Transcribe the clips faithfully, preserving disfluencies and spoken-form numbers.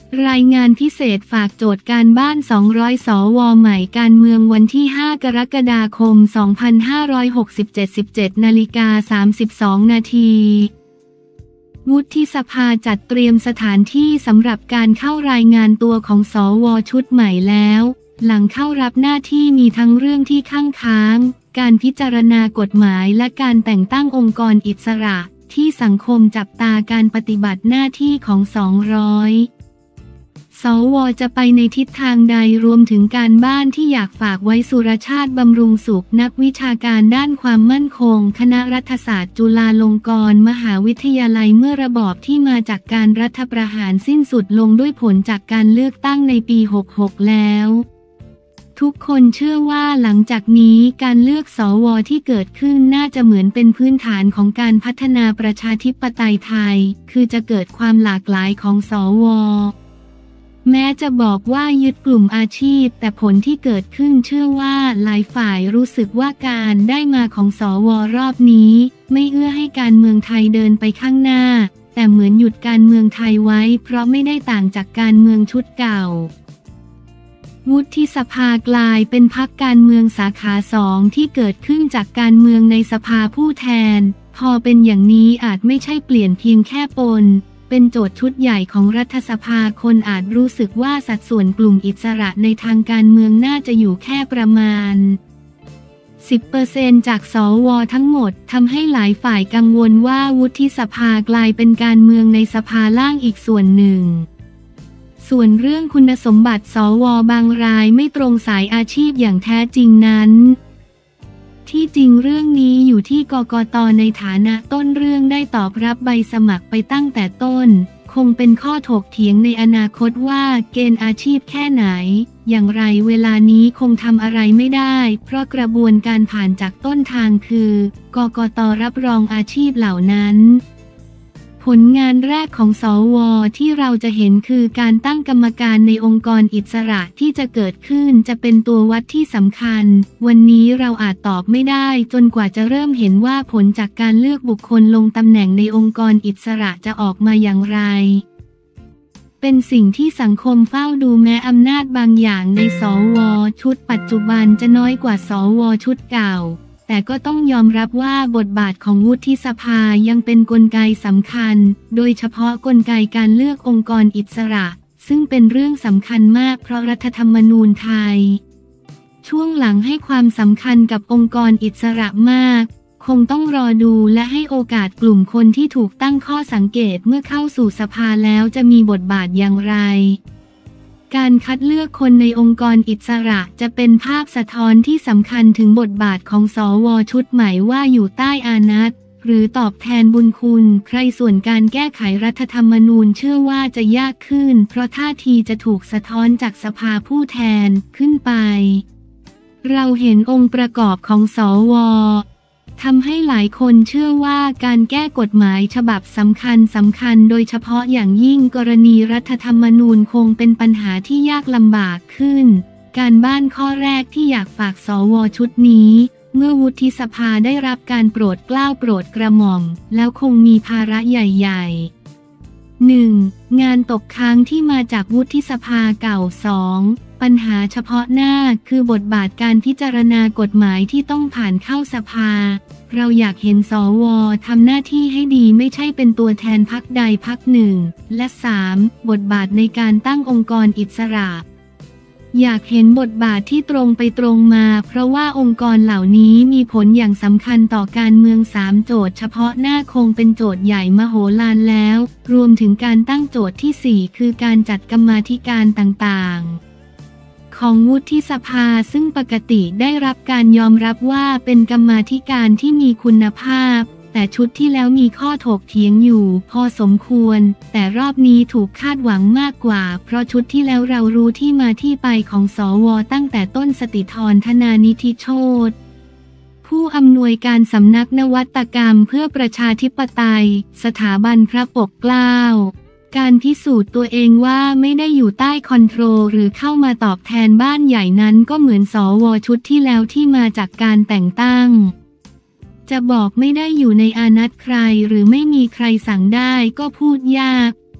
รายงานพิเศษฝากโจทย์การบ้านสองร้อยสวใหม่การเมืองวันที่ห้ากรกฎาคมสองพันห้าร้อยหกสิบเจ็ด สิบเจ็ดนาฬิกาสามสิบสองนาทีวุฒิสภาจัดเตรียมสถานที่สำหรับการเข้ารายงานตัวของสวชุดใหม่แล้วหลังเข้ารับหน้าที่มีทั้งเรื่องที่ข้างค้างการพิจารณากฎหมายและการแต่งตั้งองค์กรอิสระที่สังคมจับตาการปฏิบัติหน้าที่ของสองร้อยสวจะไปในทิศทางใดรวมถึงการบ้านที่อยากฝากไว้สุรชาติบำรุงสุขนักวิชาการด้านความมั่นคงคณะรัฐศาสตร์จุฬาลงกรณ์มหาวิทยาลัยเมื่อระบอบที่มาจากการรัฐประหารสิ้นสุดลงด้วยผลจากการเลือกตั้งในปีหกสิบหกแล้วทุกคนเชื่อว่าหลังจากนี้การเลือกสวที่เกิดขึ้นน่าจะเหมือนเป็นพื้นฐานของการพัฒนาประชาธิปไตยไทยคือจะเกิดความหลากหลายของสวแม้จะบอกว่ายึดกลุ่มอาชีพแต่ผลที่เกิดขึ้นเชื่อว่าหลายฝ่ายรู้สึกว่าการได้มาของสวรอบนี้ไม่เอื้อให้การเมืองไทยเดินไปข้างหน้าแต่เหมือนหยุดการเมืองไทยไว้เพราะไม่ได้ต่างจากการเมืองชุดเก่าวุฒิสภากลายเป็นพรรคการเมืองสาขาสองที่เกิดขึ้นจากการเมืองในสภาผู้แทนพอเป็นอย่างนี้อาจไม่ใช่เปลี่ยนเพียงแค่ปนเป็นโจทย์ชุดใหญ่ของรัฐสภาคนอาจรู้สึกว่าสัดส่วนกลุ่มอิสระในทางการเมืองน่าจะอยู่แค่ประมาณ สิบเปอร์เซ็นต์ จากสวทั้งหมดทำให้หลายฝ่ายกังวลว่าวุฒิสภากลายเป็นการเมืองในสภาล่างอีกส่วนหนึ่งส่วนเรื่องคุณสมบัติสวบางรายไม่ตรงสายอาชีพอย่างแท้จริงนั้นที่จริงเรื่องนี้อยู่ที่กกต.ในฐานะต้นเรื่องได้ตอบรับใบสมัครไปตั้งแต่ต้นคงเป็นข้อถกเถียงในอนาคตว่าเกณฑ์อาชีพแค่ไหนอย่างไรเวลานี้คงทำอะไรไม่ได้เพราะกระบวนการผ่านจากต้นทางคือกกต.รับรองอาชีพเหล่านั้นผลงานแรกของสวที่เราจะเห็นคือการตั้งกรรมการในองค์กรอิสระที่จะเกิดขึ้นจะเป็นตัววัดที่สำคัญวันนี้เราอาจตอบไม่ได้จนกว่าจะเริ่มเห็นว่าผลจากการเลือกบุคคลลงตำแหน่งในองค์กรอิสระจะออกมาอย่างไรเป็นสิ่งที่สังคมเฝ้าดูแม้อำนาจบางอย่างในสวชุดปัจจุบันจะน้อยกว่าสวชุดเก่าแต่ก็ต้องยอมรับว่าบทบาทของวุฒิสภายังเป็นกลไกสำคัญโดยเฉพาะกลไกการเลือกองค์กรอิสระซึ่งเป็นเรื่องสำคัญมากเพราะรัฐธรรมนูญไทยช่วงหลังให้ความสำคัญกับองค์กรอิสระมากคงต้องรอดูและให้โอกาสกลุ่มคนที่ถูกตั้งข้อสังเกตเมื่อเข้าสู่สภาแล้วจะมีบทบาทอย่างไรการคัดเลือกคนในองค์กรอิสระจะเป็นภาพสะท้อนที่สำคัญถึงบทบาทของสวชุดใหม่ว่าอยู่ใต้อานัตหรือตอบแทนบุญคุณใครส่วนการแก้ไขรัฐธรรมนูญเชื่อว่าจะยากขึ้นเพราะท่าทีจะถูกสะท้อนจากสภาผู้แทนขึ้นไปเราเห็นองค์ประกอบของสวทำให้หลายคนเชื่อว่าการแก้กฎหมายฉบับสำคัญสำคัญโดยเฉพาะอย่างยิ่งกรณีรัฐธรรมนูญคงเป็นปัญหาที่ยากลำบากขึ้นการบ้านข้อแรกที่อยากฝากสวชุดนี้เมื่อวุฒิสภาได้รับการโปรดเกล้าโปรดกระหม่อมแล้วคงมีภาระใหญ่ๆ หนึ่ง งานตกค้างที่มาจากวุฒิสภาเก่า สอง ปัญหาเฉพาะหน้าคือบทบาทการพิจารณากฎหมายที่ต้องผ่านเข้าสภาเราอยากเห็นสวทำหน้าที่ให้ดีไม่ใช่เป็นตัวแทนพรรคใดพรรคหนึ่งและ สาม บทบาทในการตั้งองค์กรอิสระอยากเห็นบทบาทที่ตรงไปตรงมาเพราะว่าองค์กรเหล่านี้มีผลอย่างสำคัญต่อการเมืองสามโจทย์เฉพาะหน้าคงเป็นโจทย์ใหญ่มโหฬารแล้วรวมถึงการตั้งโจทย์ที่สี่คือการจัดกรรมาธิการต่างๆของวุฒิสภาซึ่งปกติได้รับการยอมรับว่าเป็นกรรมาธิการที่มีคุณภาพแต่ชุดที่แล้วมีข้อถกเถียงอยู่พอสมควรแต่รอบนี้ถูกคาดหวังมากกว่าเพราะชุดที่แล้วเรารู้ที่มาที่ไปของสวตั้งแต่ต้นสติธรธนานิธิโชติผู้อำนวยการสำนักนวัตกรรมเพื่อประชาธิปไตยสถาบันพระปกเกล้าการพิสูจน์ตัวเองว่าไม่ได้อยู่ใต้คอนโทรลหรือเข้ามาตอบแทนบ้านใหญ่นั้นก็เหมือนสวชุดที่แล้วที่มาจากการแต่งตั้งจะบอกไม่ได้อยู่ในอานัตใครหรือไม่มีใครสั่งได้ก็พูดยาก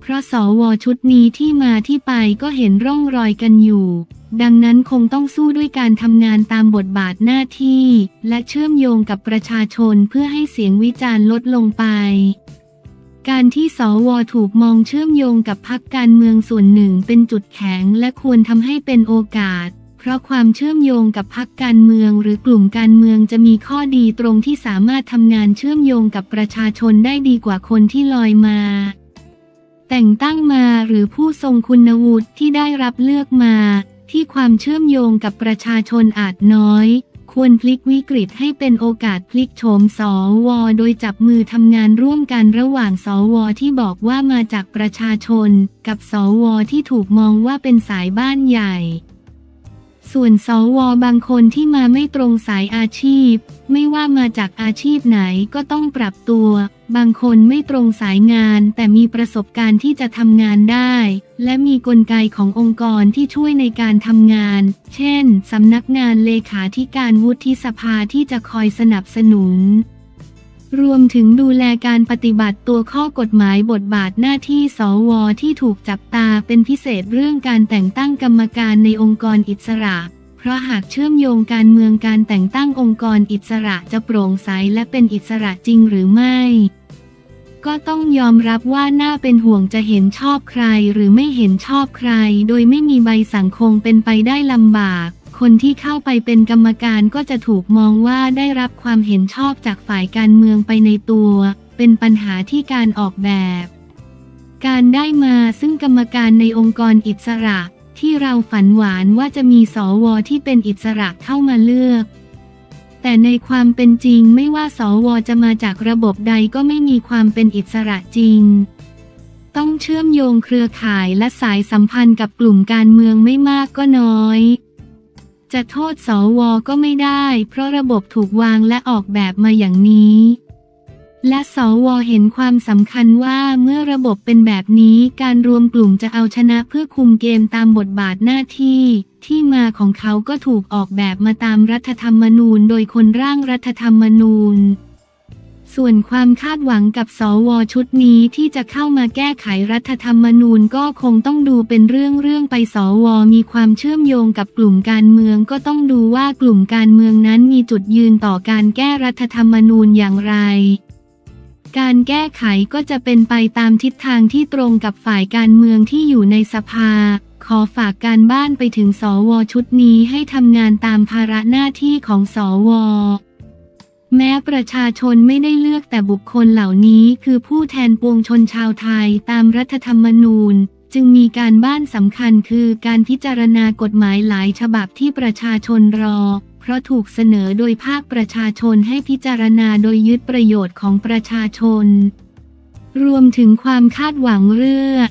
เพราะสวชุดนี้ที่มาที่ไปก็เห็นร่องรอยกันอยู่ดังนั้นคงต้องสู้ด้วยการทำงานตามบทบาทหน้าที่และเชื่อมโยงกับประชาชนเพื่อให้เสียงวิจารณ์ลดลงไปการที่สวถูกมองเชื่อมโยงกับพรรคการเมืองส่วนหนึ่งเป็นจุดแข็งและควรทำให้เป็นโอกาสเพราะความเชื่อมโยงกับพรรคการเมืองหรือกลุ่มการเมืองจะมีข้อดีตรงที่สามารถทำงานเชื่อมโยงกับประชาชนได้ดีกว่าคนที่ลอยมาแต่งตั้งมาหรือผู้ทรงคุณวุฒิที่ได้รับเลือกมาที่ความเชื่อมโยงกับประชาชนอาจน้อยควรพลิกวิกฤตให้เป็นโอกาสพลิกโฉมสวโดยจับมือทำงานร่วมกันระหว่างสวที่บอกว่ามาจากประชาชนกับสวที่ถูกมองว่าเป็นสายบ้านใหญ่ส่วนสวบางคนที่มาไม่ตรงสายอาชีพไม่ว่ามาจากอาชีพไหนก็ต้องปรับตัวบางคนไม่ตรงสายงานแต่มีประสบการณ์ที่จะทำงานได้และมีกลไกขององค์กรที่ช่วยในการทำงานเช่นสำนักงานเลขาธิการวุฒิสภาที่จะคอยสนับสนุนรวมถึงดูแลการปฏิบัติตัวข้อกฎหมายบทบาทหน้าที่สวที่ถูกจับตาเป็นพิเศษเรื่องการแต่งตั้งกรรมการในองค์กรอิสระเพราะหากเชื่อมโยงการเมืองการแต่งตั้งองค์กรอิสระจะโปร่งใสและเป็นอิสระจริงหรือไม่ก็ต้องยอมรับว่าน่าเป็นห่วงจะเห็นชอบใครหรือไม่เห็นชอบใครโดยไม่มีใบสั่งคงเป็นไปได้ลำบากคนที่เข้าไปเป็นกรรมการก็จะถูกมองว่าได้รับความเห็นชอบจากฝ่ายการเมืองไปในตัวเป็นปัญหาที่การออกแบบการได้มาซึ่งกรรมการในองค์กรอิสระที่เราฝันหวานว่าจะมีสวที่เป็นอิสระเข้ามาเลือกแต่ในความเป็นจริงไม่ว่าสวจะมาจากระบบใดก็ไม่มีความเป็นอิสระจริงต้องเชื่อมโยงเครือข่ายและสายสัมพันธ์กับกลุ่มการเมืองไม่มากก็น้อยจะโทษสวก็ไม่ได้เพราะระบบถูกวางและออกแบบมาอย่างนี้และสวเห็นความสำคัญว่าเมื่อระบบเป็นแบบนี้การรวมกลุ่มจะเอาชนะเพื่อคุมเกมตามบทบาทหน้าที่ที่มาของเขาก็ถูกออกแบบมาตามรัฐธรรมนูญโดยคนร่างรัฐธรรมนูญส่วนความคาดหวังกับสวชุดนี้ที่จะเข้ามาแก้ไขรัฐธรรมนูญก็คงต้องดูเป็นเรื่องๆไปสวมีความเชื่อมโยงกับกลุ่มการเมืองก็ต้องดูว่ากลุ่มการเมืองนั้นมีจุดยืนต่อการแก้รัฐธรรมนูญอย่างไรการแก้ไขก็จะเป็นไปตามทิศทางที่ตรงกับฝ่ายการเมืองที่อยู่ในสภาขอฝากการบ้านไปถึงสวชุดนี้ให้ทำงานตามภาระหน้าที่ของสวแม้ประชาชนไม่ได้เลือกแต่บุคคลเหล่านี้คือผู้แทนปวงชนชาวไทยตามรัฐธรรมนูญจึงมีการบ้านสำคัญคือการพิจารณากฎหมายหลายฉบับที่ประชาชนรอเพราะถูกเสนอโดยภาคประชาชนให้พิจารณาโดยยึดประโยชน์ของประชาชนรวมถึงความคาดหวังเรื่อง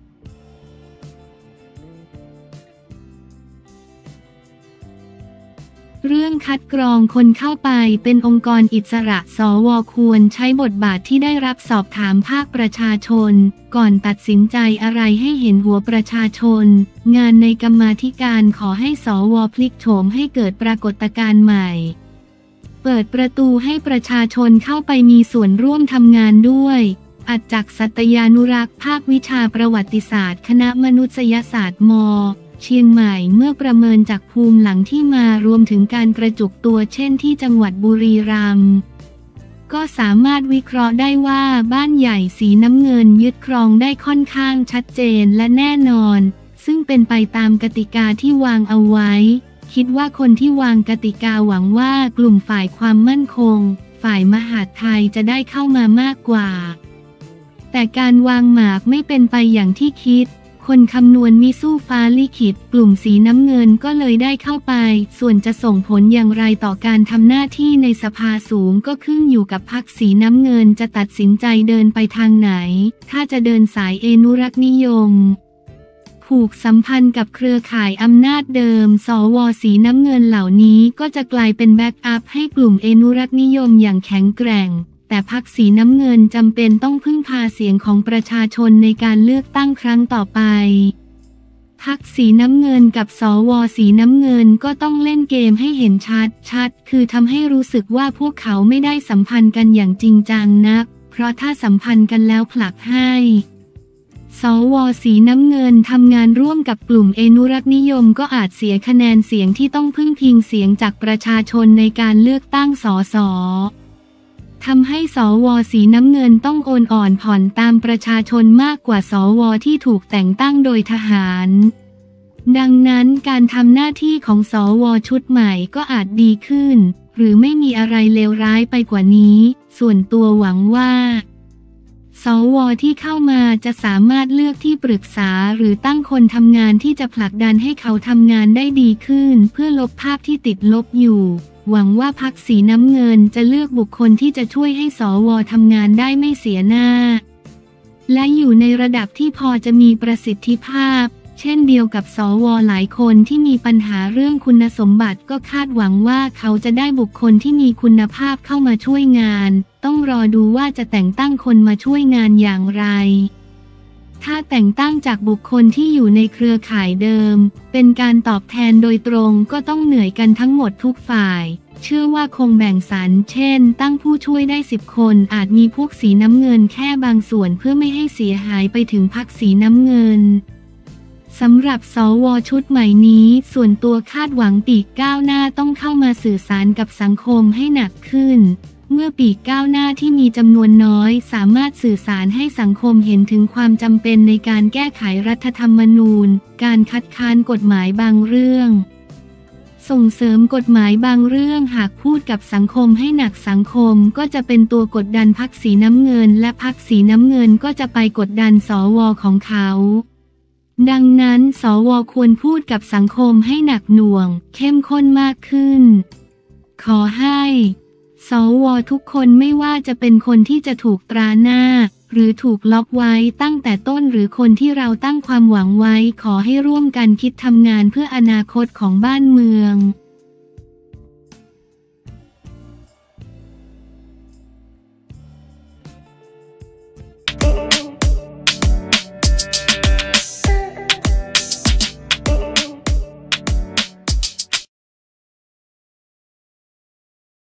เรื่องคัดกรองคนเข้าไปเป็นองค์กรอิสระสวควรใช้บทบาทที่ได้รับสอบถามภาคประชาชนก่อนตัดสินใจอะไรให้เห็นหัวประชาชนงานในกรรมาธิการขอให้สวพลิกโฉมให้เกิดปรากฏการณ์ใหม่เปิดประตูให้ประชาชนเข้าไปมีส่วนร่วมทำงานด้วยอัจจักสัตยานุรักษ์ภาควิชาประวัติศาสตร์คณะมนุษยศาสตร์ม.เชียงใหม่เมื่อประเมินจากภูมิหลังที่มารวมถึงการกระจุกตัวเช่นที่จังหวัดบุรีรัมย์ก็สามารถวิเคราะห์ได้ว่าบ้านใหญ่สีน้ำเงินยึดครองได้ค่อนข้างชัดเจนและแน่นอนซึ่งเป็นไปตามกติกาที่วางเอาไว้คิดว่าคนที่วางกติกาหวังว่ากลุ่มฝ่ายความมั่นคงฝ่ายมหาดไทยจะได้เข้ามามากกว่าแต่การวางหมากไม่เป็นไปอย่างที่คิดคนคำนวณมิสู้ฟ้าลิขิตกลุ่มสีน้ำเงินก็เลยได้เข้าไปส่วนจะส่งผลอย่างไรต่อการทำหน้าที่ในสภาสูงก็ขึ้นอยู่กับพรรคสีน้ำเงินจะตัดสินใจเดินไปทางไหนถ้าจะเดินสายอนุรักษ์นิยมผูกสัมพันธ์กับเครือข่ายอำนาจเดิมสวสีน้ำเงินเหล่านี้ก็จะกลายเป็นแบ็กอัพให้กลุ่มอนุรักษ์นิยมอย่างแข็งแกร่งแต่พรรคสีน้ำเงินจำเป็นต้องพึ่งพาเสียงของประชาชนในการเลือกตั้งครั้งต่อไปพรรคสีน้ำเงินกับสวสีน้ำเงินก็ต้องเล่นเกมให้เห็นชัดชัดคือทำให้รู้สึกว่าพวกเขาไม่ได้สัมพันธ์กันอย่างจริงจังนักเพราะถ้าสัมพันธ์กันแล้วผลักให้สว.สีน้ำเงินทำงานร่วมกับกลุ่มอนุรักษ์นิยมก็อาจเสียคะแนนเสียงที่ต้องพึ่งพิงเสียงจากประชาชนในการเลือกตั้งสส.ทำให้สว.สีน้ำเงินต้องโอนอ่อนผ่อนตามประชาชนมากกว่าสว.ที่ถูกแต่งตั้งโดยทหารดังนั้นการทำหน้าที่ของสว.ชุดใหม่ก็อาจดีขึ้นหรือไม่มีอะไรเลวร้ายไปกว่านี้ส่วนตัวหวังว่าสว.ที่เข้ามาจะสามารถเลือกที่ปรึกษาหรือตั้งคนทำงานที่จะผลักดันให้เขาทำงานได้ดีขึ้นเพื่อลบภาพที่ติดลบอยู่หวังว่าพรรคสีน้ำเงินจะเลือกบุคคลที่จะช่วยให้สว.ทำงานได้ไม่เสียหน้าและอยู่ในระดับที่พอจะมีประสิทธิภาพเช่นเดียวกับสว.หลายคนที่มีปัญหาเรื่องคุณสมบัติก็คาดหวังว่าเขาจะได้บุคคลที่มีคุณภาพเข้ามาช่วยงานต้องรอดูว่าจะแต่งตั้งคนมาช่วยงานอย่างไรถ้าแต่งตั้งจากบุคคลที่อยู่ในเครือข่ายเดิมเป็นการตอบแทนโดยตรงก็ต้องเหนื่อยกันทั้งหมดทุกฝ่ายเชื่อว่าคงแบ่งสรรเช่นตั้งผู้ช่วยได้สิบคนอาจมีพวกสีน้ำเงินแค่บางส่วนเพื่อไม่ให้เสียหายไปถึงพรรคสีน้ำเงินสำหรับสว.ชุดใหม่นี้ส่วนตัวคาดหวังปีกก้าวหน้าต้องเข้ามาสื่อสารกับสังคมให้หนักขึ้นเมื่อปีกก้าวหน้าที่มีจำนวนน้อยสามารถสื่อสารให้สังคมเห็นถึงความจำเป็นในการแก้ไขรัฐธรรมนูญการคัดค้านกฎหมายบางเรื่องส่งเสริมกฎหมายบางเรื่องหากพูดกับสังคมให้หนักสังคมก็จะเป็นตัวกดดันพรรคสีน้ำเงินและพรรคสีน้ำเงินก็จะไปกดดันสว.ของเขาดังนั้นสว.ควรพูดกับสังคมให้หนักหน่วงเข้มข้นมากขึ้นขอให้สว.ทุกคนไม่ว่าจะเป็นคนที่จะถูกตราหน้าหรือถูกล็อกไว้ตั้งแต่ต้นหรือคนที่เราตั้งความหวังไว้ขอให้ร่วมกันคิดทำงานเพื่ออนาคตของบ้านเมือง